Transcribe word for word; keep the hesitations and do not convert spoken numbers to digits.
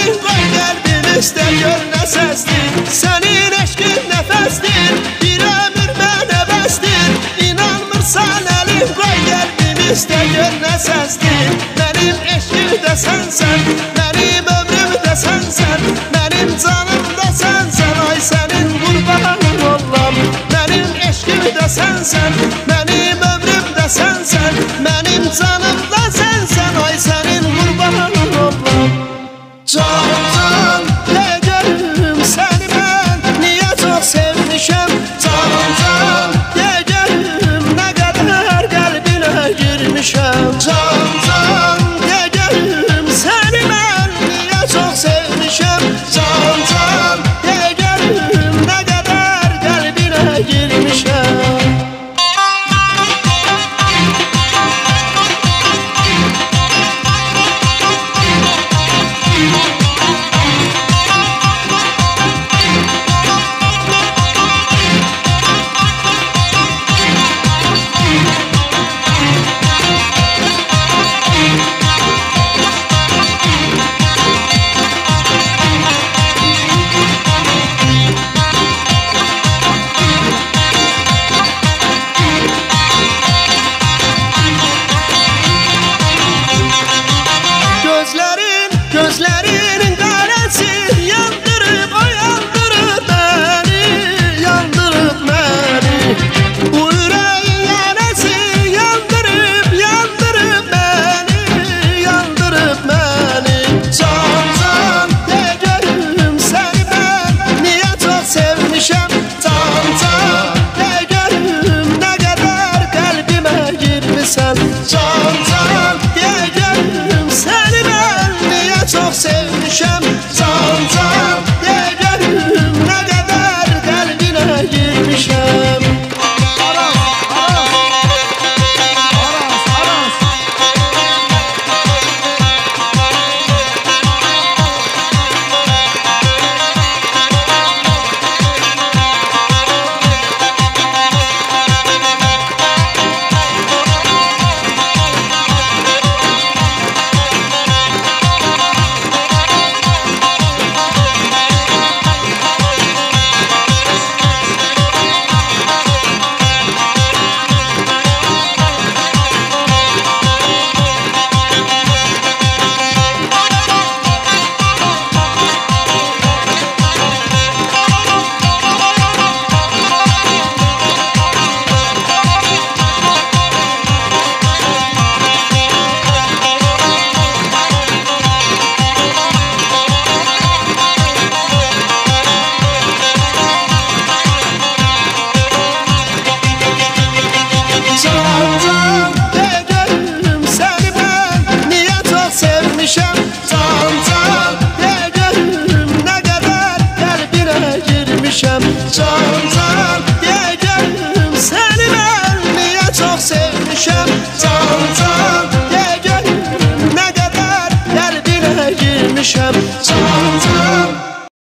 elin qoy qəlbimizdə gör nə səsdir. Sənin eşqin nəfəsdir, bir ömür mənə bəsdir. İnanmırsan elin qoy qəlbimizdə gör nə səsdir. Mənim eşqim də sənsən, mənim ömrüm də sənsən, mənim canım da sənsən. Ay sənin qurbanın olam, mənim eşqim də sənsən, mənim ömrüm də sənsən, mənim canım da sənsən. Ay sənin qurbanın olam. Can can deyəcəm səni mən niyə çox sevmişəm. Can can deyəcəm nə qədər qəlbinə girmişəm. Can can deyəcəm səni mən niyə çox sevmişəm. Can can deyəcəm nə qədər qəlbinə girmişəm. Gözlerinin qarası yandırıb, o yandırıb məni, yandırıb məni. Bu ürəyin yanası yandırıb, yandırıb məni, yandırıb məni. Can can deyəcəm səni mən niyə çox sevmişəm. Can can deyəcəm nə qədər qəlbimə girmisən. Can can deyəcəm səni mən niyə çox sevmişəm. Can can deyəcəm nə qədər qəlbinə girmişəm. Can can deyəcəm səni mən niyə çox sevmişəm. Can can deyəcəm nə qədər qəlbinə girmişəm.